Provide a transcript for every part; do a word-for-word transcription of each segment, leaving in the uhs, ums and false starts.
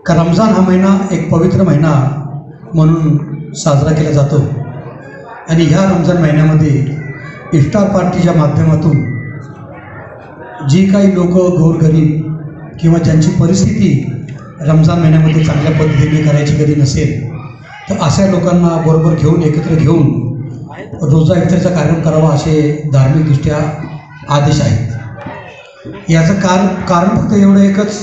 का रमजान हा महिना एक पवित्र महिना म्हणून साजरा केला जातो आणि ह्या रमजान महिन्यामध्ये इफ्तार पार्टीच्या माध्यमातून जी काही लोक गोरगरीब किंवा ज्यांची परिस्थिती रमजान महिन्यामध्ये चांगल्या पद्धतीने करायची कधी नसेल तर अशा लोकांना बरोबर घेऊन एकत्र घेऊन रोजा इफ्तारचा कार्यक्रम करावा असे धार्मिकदृष्ट्या आदेश आहेत। याचं कार कारण फक्त एवढं एकच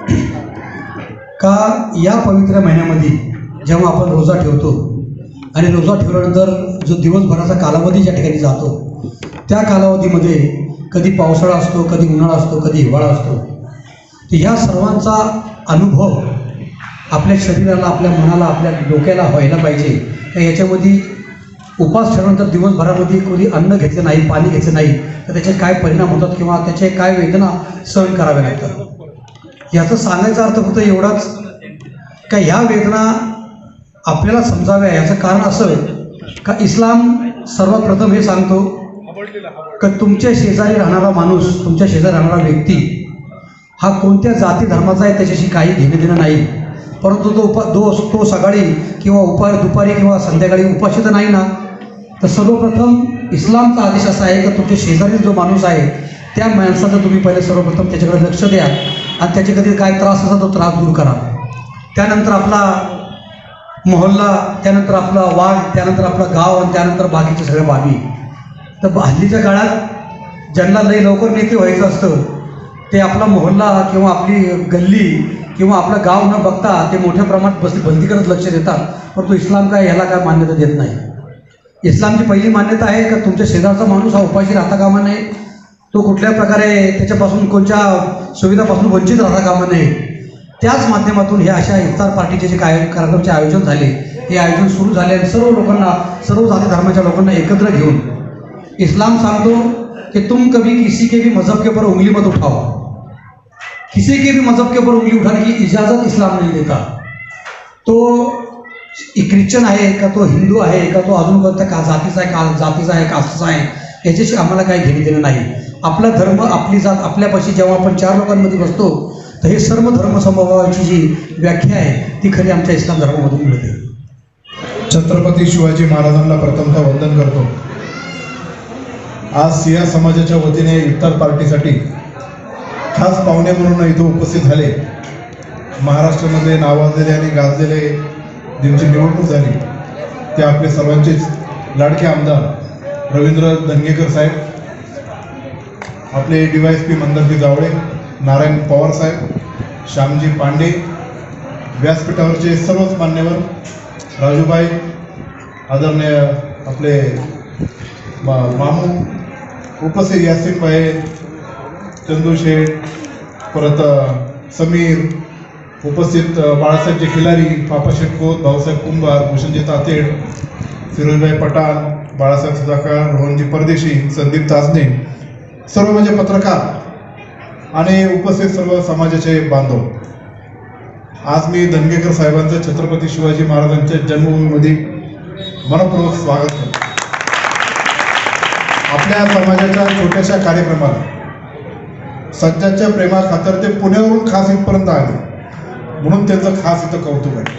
का या पवित्र महिन्यामध्ये जेव्हा आपण रोजा ठेवतो आणि रोजा ठेवल्यानंतर जो दिवसभराचा कालावधी ज्या ठिकाणी जातो त्या कालावधीमध्ये कधी पावसाळा असतो, कधी उन्हाळा असतो, कधी हिवाळा असतो, तर ह्या सर्वांचा अनुभव आपल्या शरीराला, आपल्या मनाला, आपल्या डोक्याला व्हायला पाहिजे। तर याच्यामध्ये उपास ठेवल्यानंतर दिवसभरामध्ये कोणी अन्न घेतलं नाही, पाणी घेतलं नाही तर त्याचे काय परिणाम होतात किंवा त्याचे काय वेदना सहन कराव्या लागतात। याचं सांगायचा अर्थ फक्त एवढाच का ह्या वेदना आपल्याला समजाव्या। याचं कारण असं का इस्लाम सर्वात प्रथम हे सांगतो का तुमच्या शेजारी राहणारा माणूस, तुमच्या शेजारी राहणारा व्यक्ती हा कोणत्या जाती धर्माचा आहे त्याच्याशी काही घेणं देणं नाही, परंतु तो उपा दो तो सकाळी किंवा उपा दुपारी किंवा संध्याकाळी उपाशी तर नाही ना। तर सर्वप्रथम इस्लामचा आदेश असा आहे की तुमच्या शेजारी जो माणूस आहे त्या माणसाचं तुम्ही पहिले सर्वप्रथम त्याच्याकडे लक्ष द्या आणि त्याचे कधी काय त्रास असेल तो त्रास दूर करा। त्यानंतर आपला मोहल्ला, त्यानंतर आपला वार्ड, त्यानंतर आपलं गाव आणि त्यानंतर बाकीचे सगळ्या बाबी। तर हल्लीच्या काळात ज्यांना लई लवकर नेते व्हायचं असतं ते आपला मोहल्ला किंवा आपली गल्ली किंवा आपलं गाव न बघता ते मोठ्या प्रमाणात बस बंदीकडे लक्ष देतात, परंतु इस्लाम काय ह्याला काय मान्यता देत नाही। इस्लामची पहिली मान्यता आहे का तुमच्या शेजारचा माणूस हा उपाशी राहता कामा नये, तो कुठल्या प्रकारे त्याच्यापासून कोणत्या सुविधापासून वंचित राहता कामा नये। त्याच माध्यमातून हे अशा इफ्तार पार्टीचे जे काय कार्यक्रमाचे आयोजन झाले, हे आयोजन सुरू झाले आणि सर्व लोकांना, सर्व जाती धर्माच्या लोकांना एकत्र घेऊन इस्लाम सांगतो कि तुम कभी किसी के भी मजहब के ऊपर उंगली मत उठाओ, किसी के भी मजहब के ऊपर उंगली उठाने की इजाज़त इस्लाम नहीं देता। तो ख्रिश्चन आहे का, तो हिंदू आहे का, तो अजून कोणत्या का जातीचा आहे का जातीचा आहे कास्टचा आहे, याच्याशी आम्हाला काही घेणे देणं नाही। आपला धर्म, आपली जात आपल्यापाशी जेव्हा आपण चार लोकांमध्ये बसतो तर हे सर्व धर्म समभावाची जी व्याख्या आहे ती खरी आमच्या इस्लाम धर्मामधून मिळते। छत्रपती शिवाजी महाराजांना प्रथमतः वंदन करतो। आज सिया समाजाच्या वतीने इफ्तार पार्टीसाठी खास पाहुणे म्हणून इथं उपस्थित झाले। महाराष्ट्रामध्ये नावाजलेले आणि गाजलेले ज्यांची निवडणूक झाली ते आपले सर्वांचेच लाडके आमदार रवींद्र धंगेकर साहेब, आपले डी वाय एस पी मंदरजी जावळे, नारायण पवार साहेब, श्यामजी पांडे, व्यासपीठावरचे सर्वच मान्यवर, राजूभाई, आदरणीय आपले मामू उपस्थित, यासिन भाई, चंदू शेठ, परत समीर उपस्थित, बाळासाहेबजी खिलारी, पापाशेठ खोत, भाऊसाहेब कुंभार, भूषणजी तातेड, फिरोजभाई पठाण, बाळासाहेब सुधाकर, रोहनजी परदेशी, संदीप तासने, सर्व म्हणजे पत्रकार आणि उपस्थित सर्व समाजाचे बांधव। आज मी धनगेकर साहेबांचं छत्रपती शिवाजी महाराजांच्या जन्मभूमीमध्ये मनपूर्वक स्वागत करतो। आपल्या समाजाच्या छोट्याशा कार्यक्रमाला सज्जाच्या प्रेमाखातर ते पुण्यावरून खास इथपर्यंत आले, म्हणून त्यांचं खास इथं कौतुक आहे।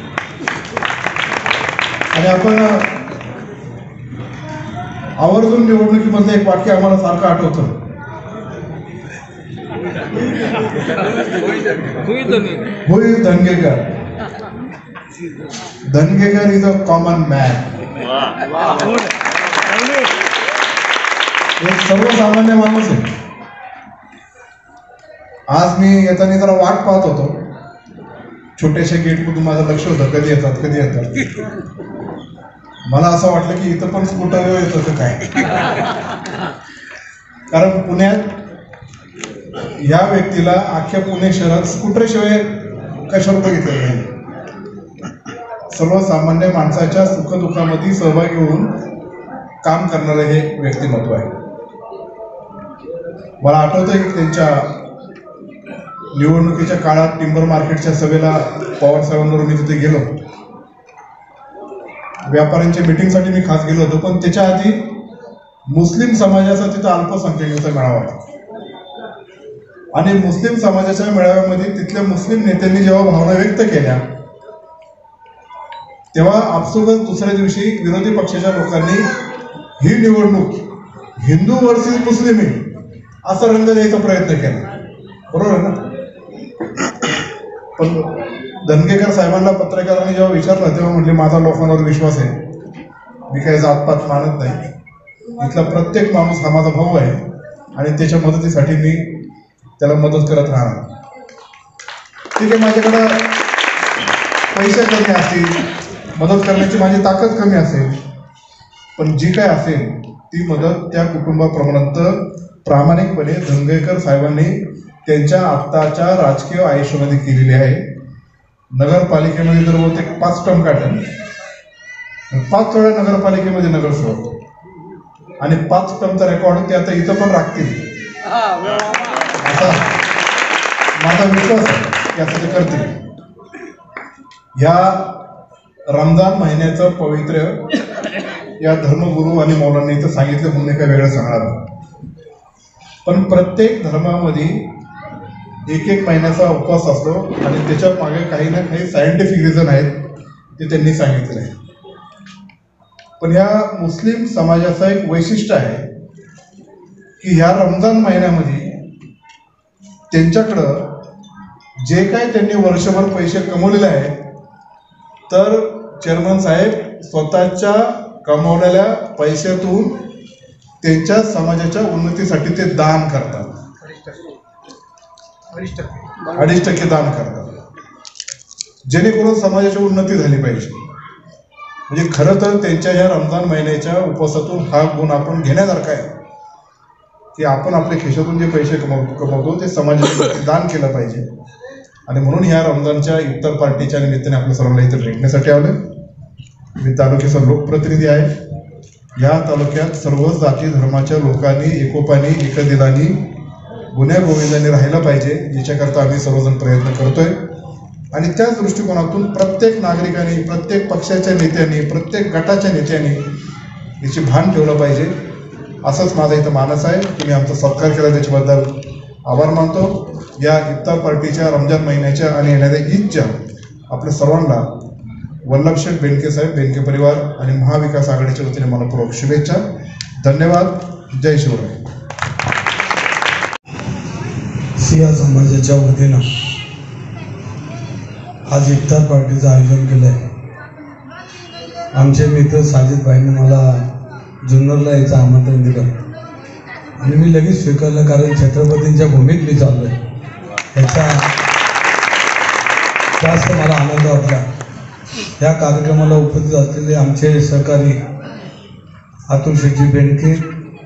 आणि आपण आवर्जून निवडणुकीमध्ये एक वाक्य आम्हाला सारखं आठवतं, who is Dhangekar, Dhangekar is a common man. एक सर्वसामान्य माणूस आहे। आज मी येताना जरा वाट पाहत होतो, छोट्याशा गेटमधून माझं लक्ष होतं कधी येतात कधी येतात। मला असं वाटलं की इथं पण स्कूटर येत होतं काय, कारण पुण्यात या व्यक्तीला अख्ख्या पुणे शहरात स्कूटरशिवाय कशावर बघितलं नाही। सर्वसामान्य माणसाच्या सुखदुःखामध्ये सहभागी होऊन काम करणारे हे व्यक्तिमत्व आहे। मला आठवतं की त्यांच्या निवडणुकीच्या काळात टिंबर मार्केटच्या सभेला पवार साहेबांबरोबर मी तिथे गेलो, व्यापाऱ्यांच्या मीटिंगसाठी मी खास गेलो होतो, पण त्याच्या आधी मुस्लिम समाजाचा तिथं अल्पसंख्याकांचा मेळावा होता। आणि मुस्लिम समाजाच्या मेळाव्यामध्ये तिथल्या मुस्लिम नेत्यांनी जेव्हा भावना व्यक्त केल्या तेव्हा आपसुकच दुसऱ्या दिवशी विरोधी पक्षाच्या लोकांनी ही निवडणूक हिंदू वर्सेस मुस्लिम आहे असा रंग द्यायचा प्रयत्न केला, बरोबर ना? पण धनगेकर साहेबांना पत्रकारांनी जेव्हा विचारलं तेव्हा म्हटले माझा लोकांवर विश्वास आहे, मी काही जातपात मानत नाही, इथला प्रत्येक माणूस हा माझा भाऊ आहे आणि त्याच्या मदतीसाठी मी त्याला मदत करत राहणार. ठीक आहे, माझ्याकडं पैसे कमी असतील, मदत करण्याची माझी ताकद कमी असेल, पण जी काय असेल ती मदत त्या कुटुंबापर्यंत प्रामाणिकपणे धनगेकर साहेबांनी त्यांच्या आत्ताच्या राजकीय आयुष्यामध्ये केलेली आहे. नगरपालिकेमध्ये तर बहुतेक पाच टर्म काढलं, पाच वेळा नगरपालिकेमध्ये नगरसेवक आणि पाच टर्मचा रेकॉर्ड ते आता इथं पण राखतील असा माझा विश्वास आहे की असं ते करतील. या रमजान महिन्याचं पवित्र या धर्मगुरू आणि मौलांनी इथं सांगितलं म्हणून काय वेगळं सांगणार, पण प्रत्येक धर्मामध्ये एक एक महिन्याचा उपवास असतो आणि त्याच्या मागे काही ना काही सायंटिफिक रिझन आहेत ते त्यांनी सांगितलं आहे. पण या मुस्लिम समाजाचं एक वैशिष्ट्य आहे की ह्या रमजान महिन्यामध्ये त्यांच्याकडं जे काय त्यांनी वर्षभर पैसे कमवलेले आहेत तर चेअरमन साहेब स्वतःच्या कमावलेल्या पैशातून त्यांच्या समाजाच्या उन्नतीसाठी ते दान करतात, अडीच टक्के दान करतात, जेणेकरून समाजाची उन्नती झाली पाहिजे. म्हणजे खरं तर त्यांच्या ह्या रमजान महिन्याच्या उपवासातून हा गुण आपण घेण्यासारखा आहे की आपण आपल्या खिशातून जे पैसे कमवतो कमवतो ते समाजासाठी दान केलं पाहिजे. आणि म्हणून ह्या रमजानच्या इफ्तार पार्टीच्या निमित्ताने आपल्या सर्वांना इथं भेटण्यासाठी आलं. मी तालुक्याचा लोकप्रतिनिधी आहे. या तालुक्यात सर्व जाती धर्माच्या लोकांनी एकोपाने एकदिलाने गुन्ह्या गोविंदाने राहिलं पाहिजे याच्याकरता आम्ही सर्वजण प्रयत्न करतोय. आणि त्याच दृष्टिकोनातून प्रत्येक नागरिकांनी, प्रत्येक पक्षाच्या नेत्यांनी, प्रत्येक गटाच्या नेत्यांनी याची भान ठेवलं पाहिजे. असंच माझा इथं मानस आहे. तुम्ही आमचा सत्कार केला त्याच्याबद्दल आभार मानतो. या इफ्तार पार्टीच्या रमजान महिन्याच्या आणि येणाऱ्या ईदच्या आपल्या सर्वांना वल्लभशेठ बेनके साहेब, बेनके परिवार आणि महाविकास आघाडीच्या वतीने मनपूर्वक शुभेच्छा. धन्यवाद. जय शिवराय. सिया समाजाच्या वतीनं आज इफ्तार पार्टीचं आयोजन केलं आहे. आमचे मित्र साजिदभाईंनी मला जुन्नरला यायचं आमंत्रण दिलं आणि मी लगेच स्वीकारलं, कारण छत्रपतींच्या भूमीत मी चाललो आहे. याचा जास्त मला आनंद वाटला. या कार्यक्रमाला उपस्थित असलेले आमचे सहकारी अतुल शेट्टी बेनके,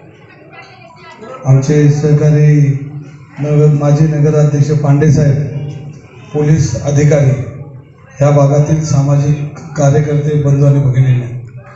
आमचे सहकारी नगर माजी नगराध्यक्ष पांडे साहेब, पोलीस अधिकारी, ह्या भागातील सामाजिक कार्यकर्ते, बंधू आणि भगिनींना,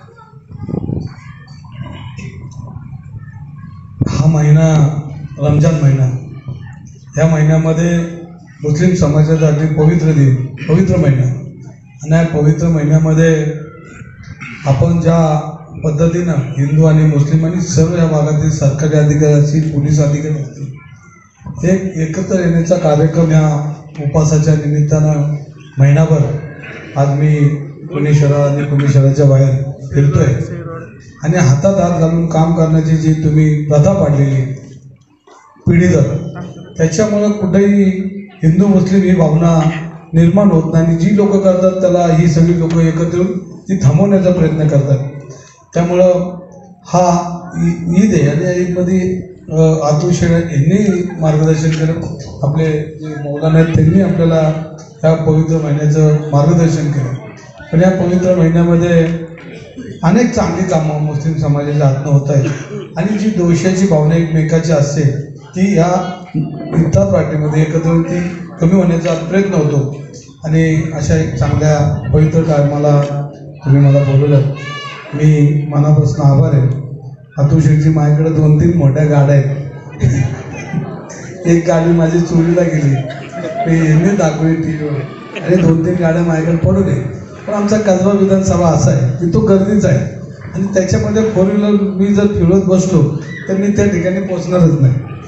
हा महिना रमजान महिना, ह्या महिन्यामध्ये मुस्लिम समाजाचा अगदी पवित्र दिन, पवित्र महिना, आणि या पवित्र महिन्यामध्ये आपण ज्या पद्धतीनं हिंदू आणि मुस्लिम आणि सर्व या भागातील सरकारी अधिकारी असतील, पोलीस अधिकारी असतील, एक एकत्र येण्याचा कार्यक्रम या उपवासाच्या निमित्तानं महिनाभर आज मी पुणे शहरात आणि पुणे शहराच्या बाहेर फिरतोय. आणि हातात हात घालून काम करण्याची जी तुम्ही प्रथा पाडलेली पिढीदर, त्याच्यामुळं कुठेही हिंदू मुस्लिम ही भावना निर्माण होत नाही. आणि जी लोक करतात त्याला ही सगळी लोक एकत्र येऊन ती थांबवण्याचा प्रयत्न करतात. त्यामुळं हा ईद आहे आणि या ईदमध्ये अतुल शेठ यांनी मार्गदर्शन केलं, आपले जे मौलाना आहेत त्यांनी आपल्याला ह्या पवित्र महिन्याचं मार्गदर्शन केलं. पण या पवित्र महिन्यामध्ये अनेक चांगली कामं मुस्लिम समाजाच्या हातनं होत आहेत आणि जी दोषाची भावना एकमेकाची असते ती ह्या इफ्तार पार्टीमध्ये एकत्र येऊन ती कमी होण्याचा प्रयत्न होतो. आणि अशा एक चांगल्या पवित्र कार्यक्रमाला तुम्ही मला बोलवलं, मी मनापासून आभार आहे. अतुल शेठची माझ्याकडे दोन तीन मोठ्या गाड्या आहेत. एक गाडी माझी चोरीला गेली, मी यांनी दाखवली टी व्हीवर, आणि दोन तीन गाड्या माझ्याकडे पडू नये. पण आमचा कसबा विधानसभा असा आहे की तो गर्दीचा आहे आणि त्याच्यामध्ये फोर व्हीलर मी जर फिरत बसलो तर मी त्या ठिकाणी पोचणारच नाही.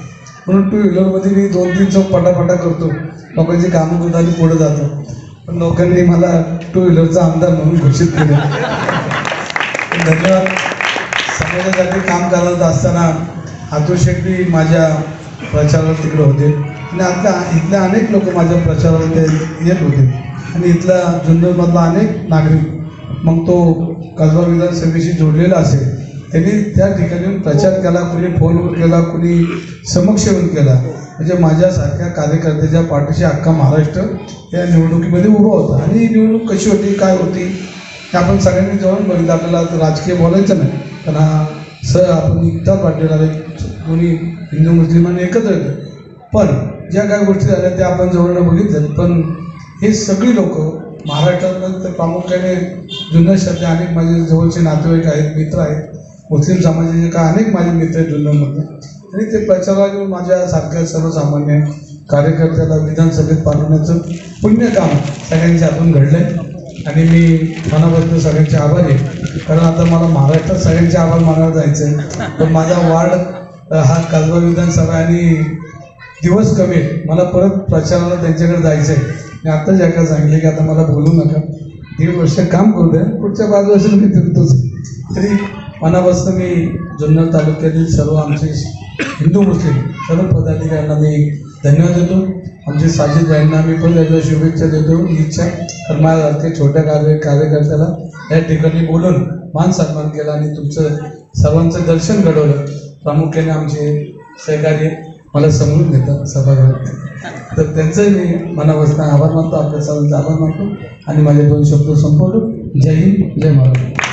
म्हणून टू व्हीलरमध्ये मी दोन तीन चौक पटापटा करतो, लोकांची कामं करतो आणि पुढे जातो. पण लोकांनी मला टू व्हीलरचा आमदार म्हणून घोषित केलं. धन्यवाद. समाजासाठी काम करत असताना अतुल शेट्टी माझ्या प्रचाराला तिकडे होते आणि आता इथल्या अनेक लोक माझ्या प्रचाराला येत होते आणि इथला जुन्नरमधला अनेक नागरिक, मग तो कसबा विधानसभेशी जोडलेला असेल, त्यांनी त्या ठिकाणी प्रचार केला, कुणी फोनवर केला, कुणी समक्ष येऊन केला. म्हणजे माझ्यासारख्या कार्यकर्त्याच्या पाठीशी अख्खा महाराष्ट्र या निवडणुकीमध्ये उभा होता. आणि ही निवडणूक कशी होती, काय होती, हे आपण सगळ्यांनी जाऊन बघितलं. आपल्याला राजकीय बोलायचं नाही, पण हा सर आपण इतका पाठवणार आहे, कोणी हिंदू मुस्लिमांनी एकत्र येतं. पण ज्या काही गोष्टी झाल्या त्या आपण जवळनं बघितलं. पण हे सगळी लोक महाराष्ट्रात तर प्रामुख्याने जुन्नर शहरातले अनेक माझे जवळचे नातेवाईक आहेत, मित्र आहेत, मुस्लिम समाजाचे काय अनेक माझे मित्र आहेत जुन्नरमधले, आणि ते प्रचाराला घेऊन माझ्यासारख्या सर्वसामान्य कार्यकर्त्याला विधानसभेत पाठवण्याचं पुण्य काम सगळ्यांच्या हातून घडलं आहे. आणि मी मनापासून सगळ्यांचे आभारी आहे, कारण आता मला महाराष्ट्रात सगळ्यांचे आभार मानायला जायचं आहे. पण माझा वार्ड हा कसबा विधानसभा आणि दिवस कमी आहे, मला परत प्रचाराला त्यांच्याकडे जायचं आहे. मी आत्ताच एका सांगितले की आता मला बोलू नका, दीड वर्ष काम करू द्या, पुढच्या पाच वर्ष मी फिरतोच. तरी मनापासून मी जुन्नर तालुक्यातील सर्व आमचे हिंदू मुस्लिम सर्व पदाधिकाऱ्यांना मी धन्यवाद देतो. आमचे साजिद भाईंना मी पण त्याच्या शुभेच्छा देतो. इच्छा तर माझ्यासारख्या छोट्या कार्य कार्यकर्त्याला या ठिकाणी बोलून मान सन्मान केला आणि तुमचं सर्वांचं दर्शन घडवलं. प्रामुख्याने आमचे सहकारी मला समजून घेतात सभागृहात, तर त्यांचंही मी मनापासून आभार मानतो, आपल्या सर्वांचा आभार मानतो आणि माझे दोन शब्द संपवतो. जय हिंद, जय महाराष्ट्र.